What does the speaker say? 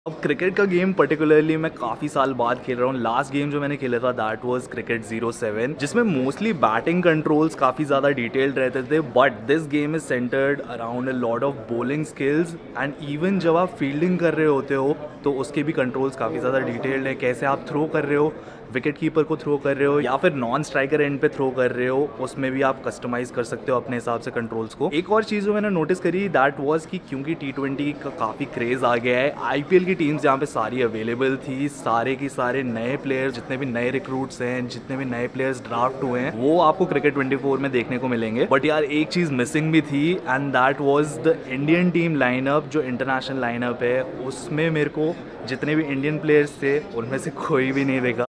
अब क्रिकेट का game particularly मैं काफ़ी साल बाद खेल रहा हूँ। लास्ट गेम जो मैंने खेला था दैट वाज क्रिकेट 07, जिसमें मोस्टली बैटिंग कंट्रोल्स काफ़ी ज़्यादा डिटेल्ड रहते थे, but this game is centred around a lot of bowling skills and even जब आप फील्डिंग कर रहे होते हो तो उसके भी कंट्रोल्स काफ़ी ज़्यादा डिटेल्ड है। कैसे आप थ्रो कर रहे हो, विकेट कीपर को थ्रो कर रहे हो या फिर नॉन स्ट्राइकर एंड पे थ्रो कर रहे हो, उसमें भी आप कस्टमाइज कर सकते हो अपने हिसाब से कंट्रोल्स को। एक और चीज़ जो मैंने नोटिस करी दैट वाज कि क्योंकि T20 का काफ़ी क्रेज़ आ गया है, IPL की टीम्स यहाँ पे सारी अवेलेबल थी, सारे की सारे नए प्लेयर्स, जितने भी नए रिक्रूट्स हैं, जितने भी नए प्लेयर्स ड्राफ्ट हुए हैं, वो आपको क्रिकेट 24 में देखने को मिलेंगे। बट यार एक चीज़ मिसिंग भी थी and that was the Indian team lineup. जो इंटरनेशनल लाइनअप है उसमें मेरे को जितने भी इंडियन प्लेयर्स थे उनमें से कोई भी नहीं देखा।